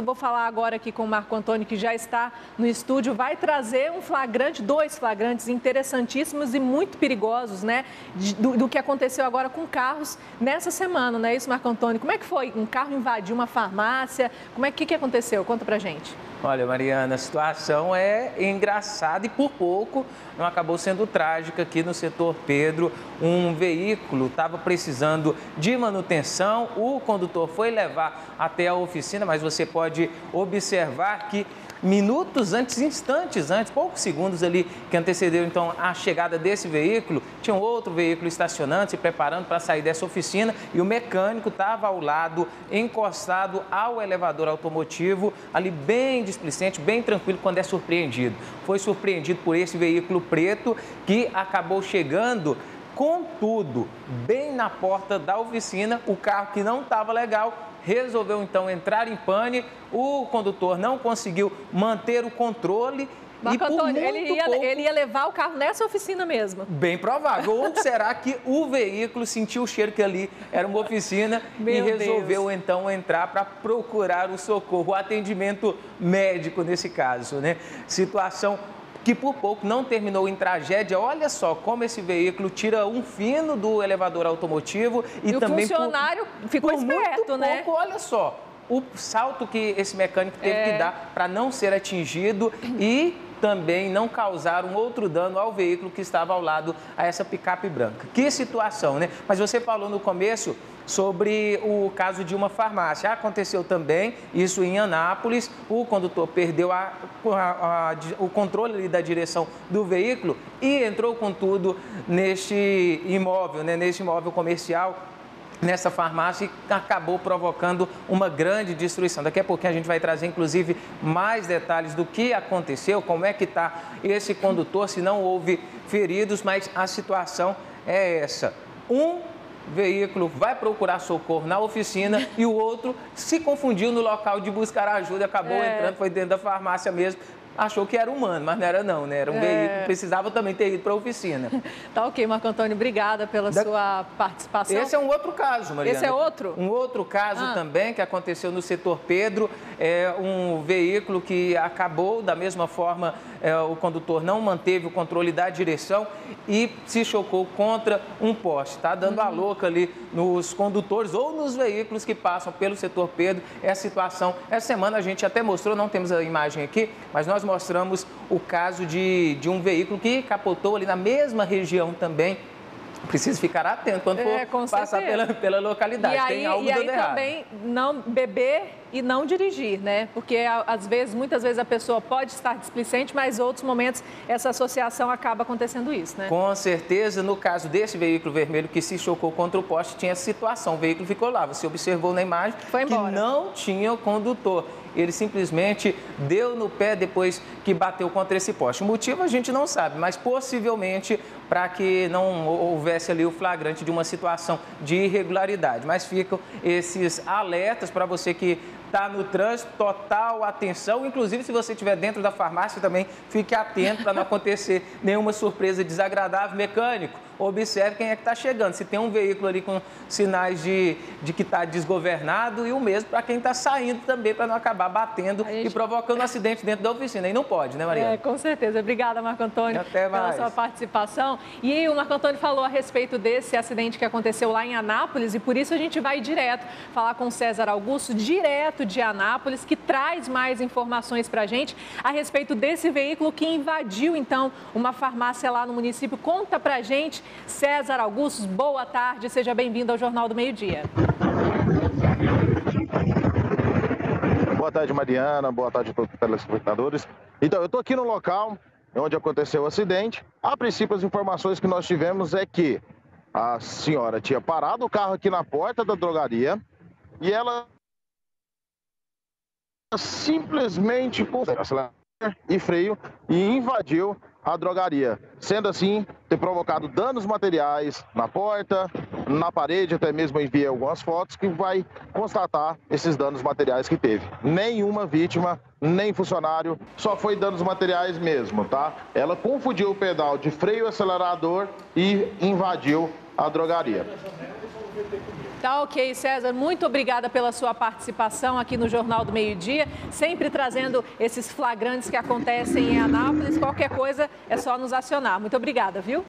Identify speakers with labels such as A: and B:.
A: Eu vou falar agora aqui com o Marco Antônio, que já está no estúdio, vai trazer um flagrante, 2 flagrantes interessantíssimos e muito perigosos, né? Do que aconteceu agora com carros nessa semana, não é isso, Marco Antônio? Como é que foi? Um carro invadiu uma farmácia, que aconteceu? Conta pra gente.
B: Olha, Mariana, a situação é engraçada e por pouco não acabou sendo trágica aqui no setor Pedro. Um veículo estava precisando de manutenção, o condutor foi levar até a oficina, mas você pode observar que minutos antes, instantes antes, poucos segundos ali que antecedeu então a chegada desse veículo, tinha um outro veículo estacionando, se preparando para sair dessa oficina e o mecânico estava ao lado, encostado ao elevador automotivo, ali bem displicente, bem tranquilo quando é surpreendido. Foi surpreendido por esse veículo preto que acabou chegando, contudo, bem na porta da oficina, o carro que não estava legal, resolveu então entrar em pane, o condutor não conseguiu manter o controle.
A: Marco Antônio,
B: pouco,
A: ele ia levar o carro nessa oficina mesmo?
B: Bem provável. Ou será que o veículo sentiu o cheiro que ali era uma oficina e resolveu então entrar para procurar o socorro, o atendimento médico nesse caso, né? Situação que por pouco não terminou em tragédia. Olha só como esse veículo tira um fino do elevador automotivo e também
A: o funcionário ficou esperto, né?
B: Pouco, olha só o salto que esse mecânico teve que dar para não ser atingido e também não causar um outro dano ao veículo que estava ao lado a essa picape branca. Que situação, né? Mas você falou no começo sobre o caso de uma farmácia. Aconteceu também isso em Anápolis, o condutor perdeu o controle da direção do veículo e entrou com tudo neste imóvel, né? Neste imóvel comercial, nessa farmácia, e acabou provocando uma grande destruição. Daqui a pouquinho a gente vai trazer, inclusive, mais detalhes do que aconteceu, como é que está esse condutor, se não houve feridos, mas a situação é essa. Um veículo vai procurar socorro na oficina e o outro se confundiu no local de buscar ajuda, acabou entrando, foi dentro da farmácia mesmo. Achou que era humano, mas não era não, né? Era um veículo, precisava também ter ido para a oficina.
A: Tá ok, Marco Antônio, obrigada pela sua participação.
B: Esse é um outro caso, Mariana.
A: Esse é outro?
B: Um outro caso também que aconteceu no setor Pedro, é um veículo que acabou da mesma forma, o condutor não manteve o controle da direção e se chocou contra um poste. Tá dando a louca ali nos condutores ou nos veículos que passam pelo setor Pedro. É a situação. Essa semana a gente até mostrou, não temos a imagem aqui, mas nós mostramos o caso de um veículo que capotou ali na mesma região também. Precisa ficar atento quando for passar pela localidade. Tem algo dando errado.
A: Também não beber e não dirigir, né? Porque às vezes, muitas vezes a pessoa pode estar displicente, mas em outros momentos essa associação acaba acontecendo isso, né?
B: Com certeza, no caso desse veículo vermelho que se chocou contra o poste, tinha essa situação. O veículo ficou lá. Você observou na imagem que não tinha o condutor. Ele simplesmente deu no pé depois que bateu contra esse poste. O motivo a gente não sabe, mas possivelmente para que não houvesse ali o flagrante de uma situação de irregularidade. Mas ficam esses alertas para você que está no trânsito, total atenção. Inclusive, se você estiver dentro da farmácia também, fique atento para não acontecer nenhuma surpresa desagradável. Mecânico, observe quem é que está chegando. Se tem um veículo ali com sinais de que está desgovernado e o mesmo para quem está saindo também, para não acabar batendo e provocando um acidente dentro da oficina. E não pode, né, Mariana?
A: Com certeza. Obrigada, Marco Antônio, pela sua participação. E o Marco Antônio falou a respeito desse acidente que aconteceu lá em Anápolis e por isso a gente vai direto falar com o César Augusto, direto de Anápolis, que traz mais informações para a gente a respeito desse veículo que invadiu, então, uma farmácia lá no município. Conta para a gente, César Augusto, boa tarde, seja bem-vindo ao Jornal do Meio-Dia.
C: Boa tarde, Mariana, boa tarde a todos os telespectadores. Então, eu estou aqui no local onde aconteceu o acidente. A princípio, as informações que nós tivemos é que a senhora tinha parado o carro aqui na porta da drogaria e ela simplesmente com acelerador e freio e invadiu a drogaria, sendo assim ter provocado danos materiais na porta, na parede, até mesmo enviei algumas fotos que vai constatar esses danos materiais que teve. Nenhuma vítima, nem funcionário, só foi danos materiais mesmo, tá? Ela confundiu o pedal de freio e acelerador e invadiu a drogaria.
A: Tá ok, César. Muito obrigada pela sua participação aqui no Jornal do Meio-Dia, sempre trazendo esses flagrantes que acontecem em Anápolis. Qualquer coisa é só nos acionar. Muito obrigada, viu?